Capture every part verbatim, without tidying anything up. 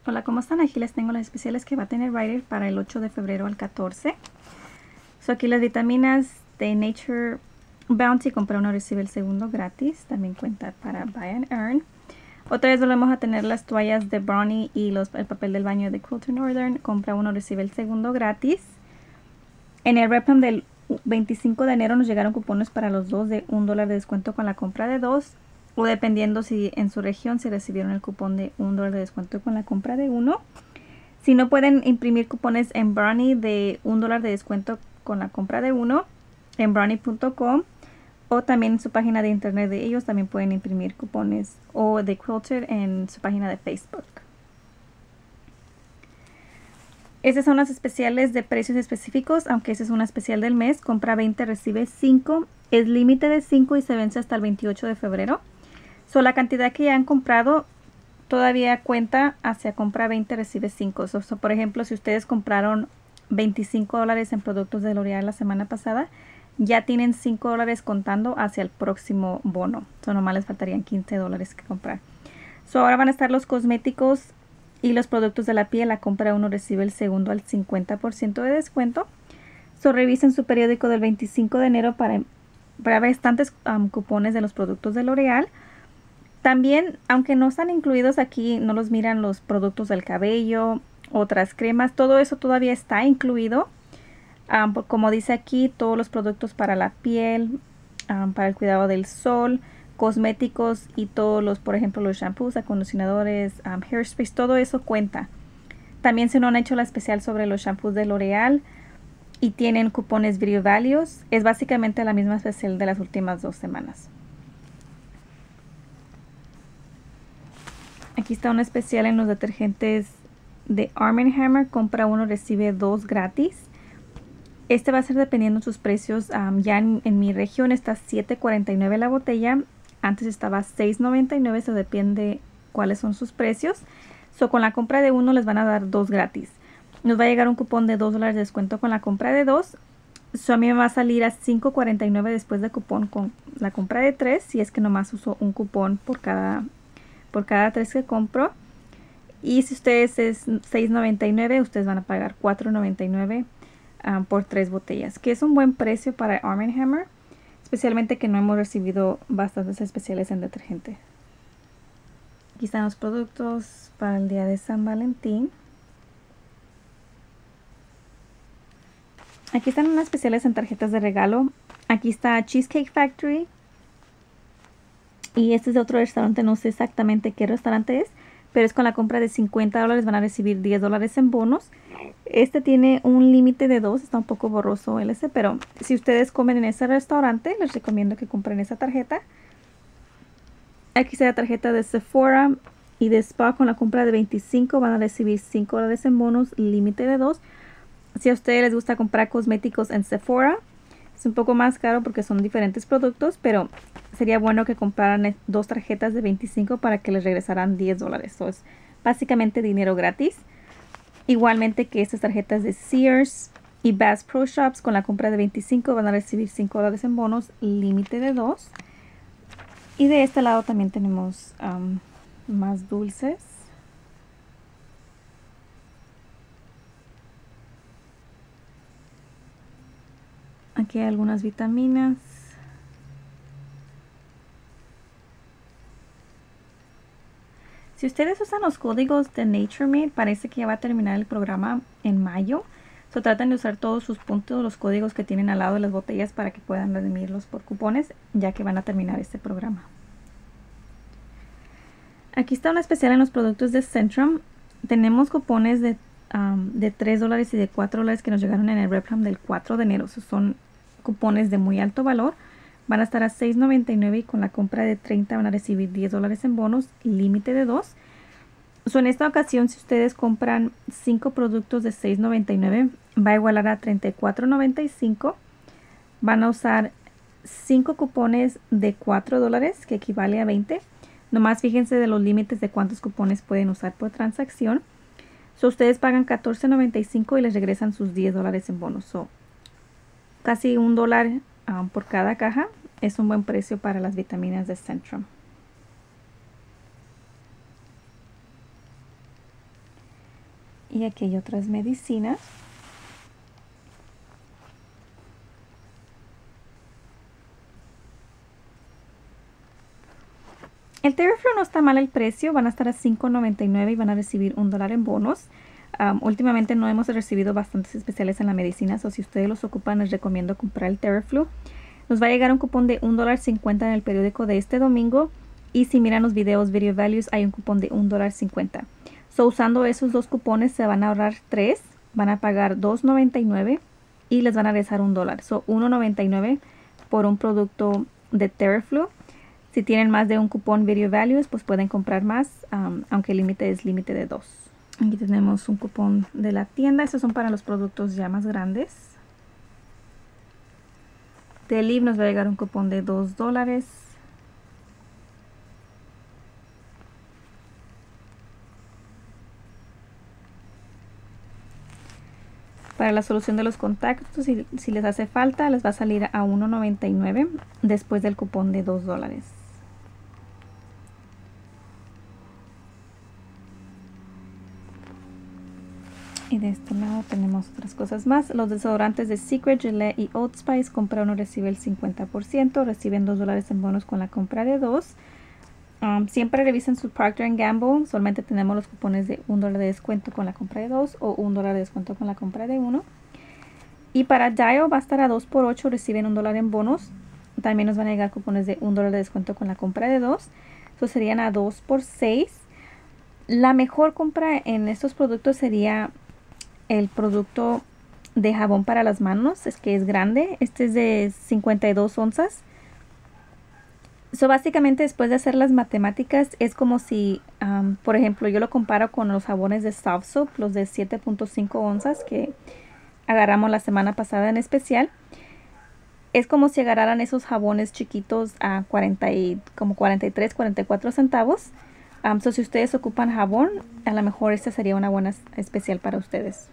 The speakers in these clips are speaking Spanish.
Hola, ¿cómo están? Aquí les tengo las especiales que va a tener Ryder para el ocho de febrero al catorce. So, aquí las vitaminas de Nature Bounty, compra uno recibe el segundo gratis. También cuenta para Buy and Earn. Otra vez volvemos a tener las toallas de Brownie y los, el papel del baño de Quilter Northern. Compra uno recibe el segundo gratis. En el Replam del veinticinco de enero nos llegaron cupones para los dos de un dólar de descuento con la compra de dos. O dependiendo si en su región si recibieron el cupón de un dólar de descuento con la compra de uno. Si no pueden imprimir cupones en Brownie de un dólar de descuento con la compra de uno, en brownie punto com o también en su página de internet de ellos también pueden imprimir cupones, o de Quilter en su página de Facebook. Estas son las especiales de precios específicos, aunque esa es una especial del mes. Compra veinte, recibe cinco. Es límite de cinco y se vence hasta el veintiocho de febrero. So, la cantidad que ya han comprado todavía cuenta hacia compra veinte, recibe cinco. So, so, por ejemplo, si ustedes compraron veinticinco dólares en productos de L'Oreal la semana pasada, ya tienen cinco dólares contando hacia el próximo bono. So, nomás les faltarían quince dólares que comprar. So, ahora van a estar los cosméticos y los productos de la piel. La compra uno recibe el segundo al cincuenta por ciento de descuento. So, revisen su periódico del veinticinco de enero para, para ver bastantes um, cupones de los productos de L'Oreal. También, aunque no están incluidos aquí, no los miran los productos del cabello, otras cremas, todo eso todavía está incluido. Um, como dice aquí, todos los productos para la piel, um, para el cuidado del sol, cosméticos y todos los, por ejemplo, los shampoos, acondicionadores, um, hairsprays, todo eso cuenta. También se nos han hecho la especial sobre los shampoos de L'Oreal y tienen cupones Video Values. Es básicamente la misma especial de las últimas dos semanas. Aquí está un especial en los detergentes de Arm and Hammer. Compra uno, recibe dos gratis. Este va a ser dependiendo de sus precios. Um, ya en, en mi región está siete cuarenta y nueve la botella. Antes estaba seis noventa y nueve. Eso depende cuáles son sus precios. So, con la compra de uno les van a dar dos gratis. Nos va a llegar un cupón de dos dólares de descuento con la compra de dos. So, a mí me va a salir a cinco cuarenta y nueve después de cupón con la compra de tres. Si es que nomás uso un cupón por cada por cada tres que compro. Y si ustedes es seis noventa y nueve, ustedes van a pagar cuatro noventa y nueve um, por tres botellas, que es un buen precio para Arm and Hammer, especialmente que no hemos recibido bastantes especiales en detergente. Aquí están los productos para el día de San Valentín. Aquí están unas especiales en tarjetas de regalo. Aquí está Cheesecake Factory. Y este es de otro restaurante, no sé exactamente qué restaurante es, pero es con la compra de cincuenta dólares van a recibir diez dólares en bonos. Este tiene un límite de dos, está un poco borroso el ese, pero si ustedes comen en ese restaurante, les recomiendo que compren esa tarjeta. Aquí está la tarjeta de Sephora y de Spa. Con la compra de veinticinco van a recibir cinco dólares en bonos, límite de dos. Si a ustedes les gusta comprar cosméticos en Sephora, es un poco más caro porque son diferentes productos, pero sería bueno que compraran dos tarjetas de veinticinco para que les regresaran diez dólares. Eso es básicamente dinero gratis. Igualmente que estas tarjetas de Sears y Bass Pro Shops con la compra de veinticinco van a recibir cinco dólares en bonos, límite de dos. Y de este lado también tenemos um, más dulces. Aquí hay algunas vitaminas. Si ustedes usan los códigos de Nature Made, parece que ya va a terminar el programa en mayo. So, traten de usar todos sus puntos, los códigos que tienen al lado de las botellas para que puedan redimirlos por cupones, ya que van a terminar este programa. Aquí está una especial en los productos de Centrum. Tenemos cupones de, um, de tres dólares y de cuatro dólares que nos llegaron en el Replam del cuatro de enero. So, son cupones de muy alto valor. Van a estar a seis noventa y nueve y con la compra de treinta van a recibir diez dólares en bonos, límite de dos. So, en esta ocasión, si ustedes compran cinco productos de seis noventa y nueve, va a igualar a treinta y cuatro noventa y cinco. Van a usar cinco cupones de cuatro dólares, que equivale a veinte. Nomás fíjense de los límites de cuántos cupones pueden usar por transacción. So, ustedes pagan catorce noventa y cinco y les regresan sus diez dólares en bonos. So, casi un dólar um, por cada caja. Es un buen precio para las vitaminas de Centrum. Y aquí hay otras medicinas. El Theraflu no está mal el precio, van a estar a cinco noventa y nueve y van a recibir un dólar en bonos. Um, últimamente no hemos recibido bastantes especiales en la medicina, o si ustedes los ocupan les recomiendo comprar el Theraflu. Nos va a llegar un cupón de un dólar cincuenta en el periódico de este domingo y si miran los videos Video Values hay un cupón de un dólar cincuenta. So, usando esos dos cupones se van a ahorrar tres, van a pagar dos noventa y nueve y les van a regresar un dólar. So, uno noventa y nueve por un producto de Theraflu. Si tienen más de un cupón Video Values, pues pueden comprar más, um, aunque el límite es límite de dos. Aquí tenemos un cupón de la tienda. Estos son para los productos ya más grandes. De Liv nos va a llegar un cupón de dos dólares. Para la solución de los contactos, si, si les hace falta, les va a salir a uno noventa y nueve después del cupón de dos dólares. Y de este lado tenemos otras cosas más. Los desodorantes de Secret, Gillette y Old Spice. Compra uno, recibe el cincuenta por ciento. Reciben dos dólares en bonos con la compra de dos. Um, siempre revisen su Procter and Gamble. Solamente tenemos los cupones de un dólar de descuento con la compra de dos o un dólar de descuento con la compra de uno. Y para Dial va a estar a dos por ocho. Reciben un dólar en bonos. También nos van a llegar cupones de un dólar de descuento con la compra de dos. Eso serían a dos por seis. La mejor compra en estos productos sería el producto de jabón para las manos, es que es grande. Este es de cincuenta y dos onzas. So, básicamente después de hacer las matemáticas es como si, um, por ejemplo, yo lo comparo con los jabones de Soft Soap, los de siete punto cinco onzas que agarramos la semana pasada en especial. Es como si agarraran esos jabones chiquitos a cuarenta y, como cuarenta y tres, cuarenta y cuatro centavos. Um, so, si ustedes ocupan jabón, a lo mejor esta sería una buena especial para ustedes.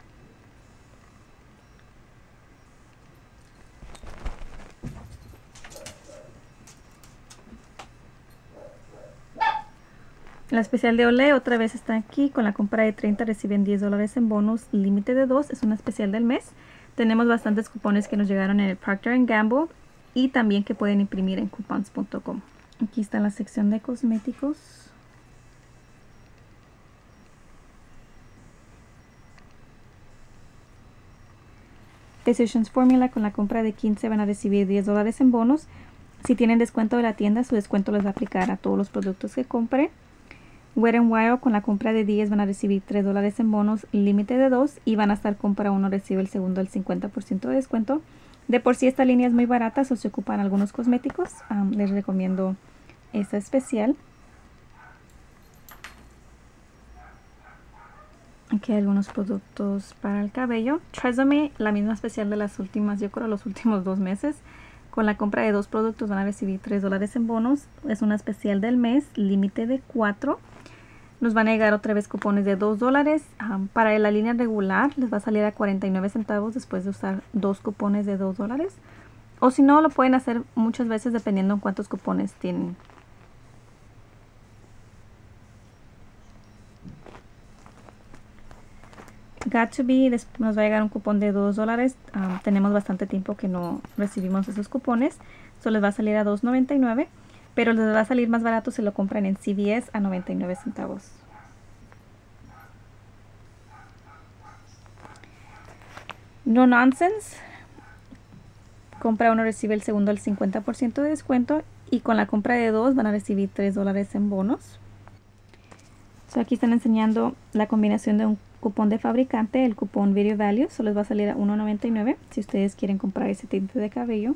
La especial de Olé otra vez está aquí. Con la compra de treinta reciben diez dólares en bonos, límite de dos. Es una especial del mes. Tenemos bastantes cupones que nos llegaron en el Procter and Gamble y también que pueden imprimir en coupons punto com. Aquí está la sección de cosméticos. Physicians Formula, con la compra de quince van a recibir diez dólares en bonos. Si tienen descuento de la tienda, su descuento les va a aplicar a todos los productos que compren. Wet n Wild, con la compra de diez van a recibir tres dólares en bonos, límite de dos, y van a estar compra uno, recibe el segundo el cincuenta por ciento de descuento. De por sí esta línea es muy barata, o se ocupan algunos cosméticos. Um, les recomiendo esta especial. Aquí hay algunos productos para el cabello. Tresemme, la misma especial de las últimas, yo creo los últimos dos meses. Con la compra de dos productos van a recibir tres dólares en bonos. Es una especial del mes, límite de cuatro. Nos van a llegar otra vez cupones de dos dólares. Um, para la línea regular les va a salir a cuarenta y nueve centavos después de usar dos cupones de dos dólares. O si no, lo pueden hacer muchas veces dependiendo en cuántos cupones tienen. Got to Be, nos va a llegar un cupón de dos dólares. Um, tenemos bastante tiempo que no recibimos esos cupones. Eso les va a salir a dos noventa y nueve. Pero les va a salir más barato si lo compran en C V S a noventa y nueve centavos. No Nonsense. Compra uno, recibe el segundo al cincuenta por ciento de descuento. Y con la compra de dos van a recibir tres dólares en bonos. So, aquí están enseñando la combinación de un cupón de fabricante, el cupón Video Value. Solo les va a salir a uno noventa y nueve si ustedes quieren comprar ese tinte de cabello.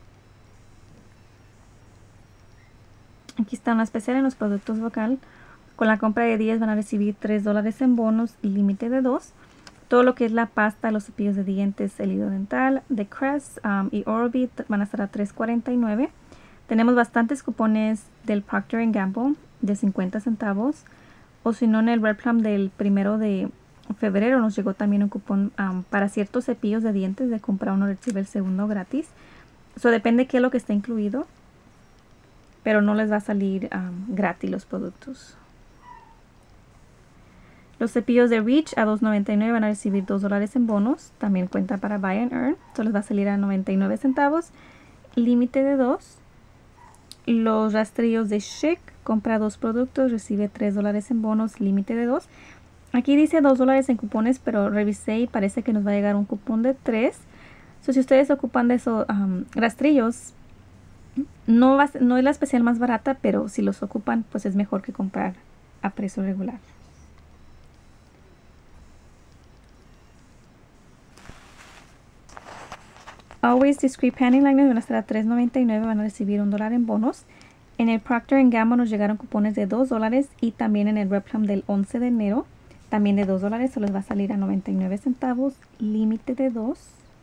Aquí está una especial en los productos vocal. Con la compra de diez van a recibir tres dólares en bonos y límite de dos. Todo lo que es la pasta, los cepillos de dientes, el hilo dental de Crest um, y Oral-B van a estar a tres cuarenta y nueve. Tenemos bastantes cupones del Procter and Gamble de cincuenta centavos. O si no, en el Red Plum del primero de febrero nos llegó también un cupón um, para ciertos cepillos de dientes de compra uno, recibe el segundo gratis. Eso depende de qué es lo que está incluido. Pero no les va a salir um, gratis los productos. Los cepillos de Reach a dos noventa y nueve van a recibir dos dólares en bonos. También cuenta para Buy and Earn. Esto les va a salir a noventa y nueve centavos. Límite de dos. Los rastrillos de Chic. Compra dos productos, recibe tres dólares en bonos. Límite de dos. Aquí dice dos dólares en cupones, pero revisé y parece que nos va a llegar un cupón de tres. So, si ustedes ocupan de esos um, rastrillos, no, va, no es la especial más barata, pero si los ocupan, pues es mejor que comprar a precio regular. Always Discreet Panty Liners van a estar a tres noventa y nueve, van a recibir un dólar en bonos. En el Procter and Gamble nos llegaron cupones de dos dólares y también en el Replam del once de enero, también de dos dólares, se les va a salir a noventa y nueve centavos, límite de dos.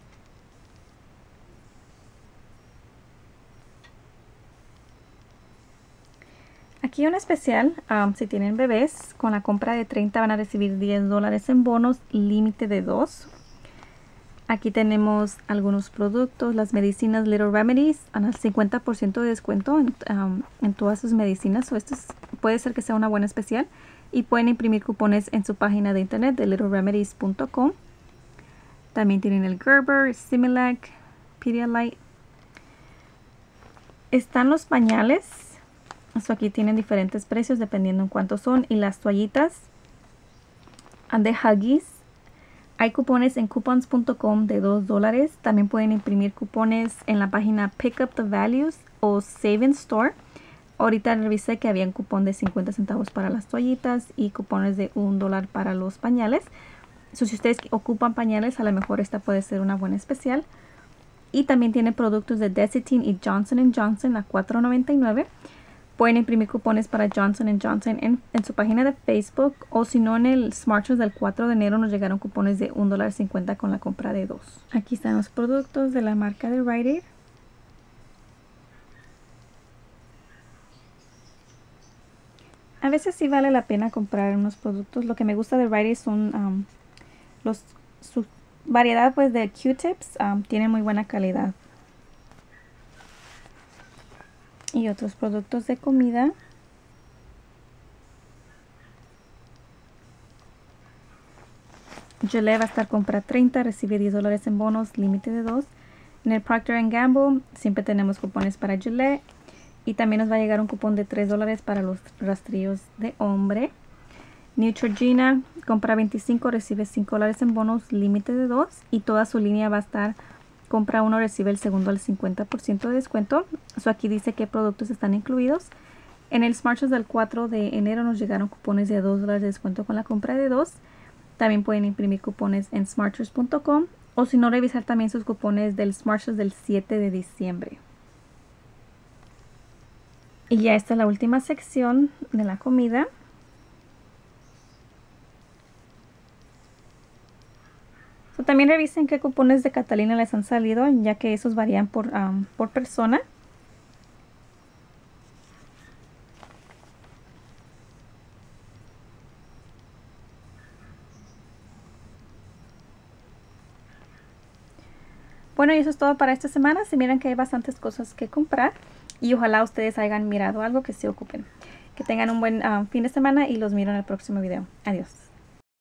Aquí un especial, um, si tienen bebés, con la compra de treinta van a recibir diez dólares en bonos, límite de dos. Aquí tenemos algunos productos, las medicinas Little Remedies, al cincuenta por ciento de descuento en, um, en todas sus medicinas. O esto es, puede ser que sea una buena especial. Y pueden imprimir cupones en su página de internet de little remedies punto com. También tienen el Gerber, Similac, Pedialyte. Están los pañales. Esto aquí tienen diferentes precios dependiendo en cuántos son. Y las toallitas de Huggies. Hay cupones en coupons punto com de dos dólares. También pueden imprimir cupones en la página Pick Up the Values o Save in Store. Ahorita revisé que había un cupón de cincuenta centavos para las toallitas y cupones de un dólar para los pañales. So, si ustedes ocupan pañales, a lo mejor esta puede ser una buena especial. Y también tiene productos de Desitin y Johnson and Johnson a cuatro noventa y nueve. Pueden imprimir cupones para Johnson and Johnson en, en su página de Facebook. O si no, en el Smart Shows del cuatro de enero nos llegaron cupones de un dólar cincuenta con la compra de dos. Aquí están los productos de la marca de Rite Aid. A veces sí vale la pena comprar unos productos. Lo que me gusta de Rite Aid son um, los, su variedad pues de Q-tips. Um, tiene muy buena calidad. Y otros productos de comida. Gillette va a estar compra treinta, recibe diez dólares en bonos, límite de dos. En el Procter and Gamble siempre tenemos cupones para Gillette. Y también nos va a llegar un cupón de tres dólares para los rastrillos de hombre. Neutrogena, compra veinticinco, recibe cinco dólares en bonos, límite de dos. Y toda su línea va a estar, compra uno, recibe el segundo al cincuenta por ciento de descuento. So, aquí dice qué productos están incluidos. En el Smart Shows del cuatro de enero nos llegaron cupones de dos dólares de descuento con la compra de dos. También pueden imprimir cupones en smart shows punto com. O si no, revisar también sus cupones del Smart Shows del siete de diciembre. Y ya esta es la última sección de la comida. So, también revisen qué cupones de Catalina les han salido, ya que esos varían por, um, por persona. Bueno, y eso es todo para esta semana. Se miran que hay bastantes cosas que comprar. Y ojalá ustedes hayan mirado algo que se ocupen. Que tengan un buen uh, fin de semana y los miro en el próximo video. Adiós.